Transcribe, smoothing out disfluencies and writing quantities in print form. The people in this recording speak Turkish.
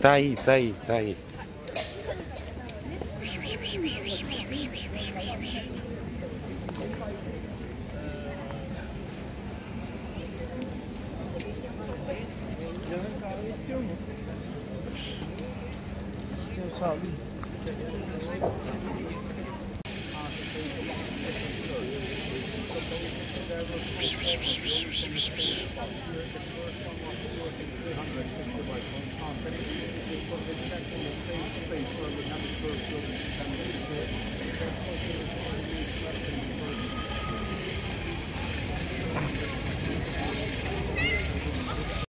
Tá aí, tá aí, tá aí. Yarın kahve istiyor mu? İstiyorsa alayım.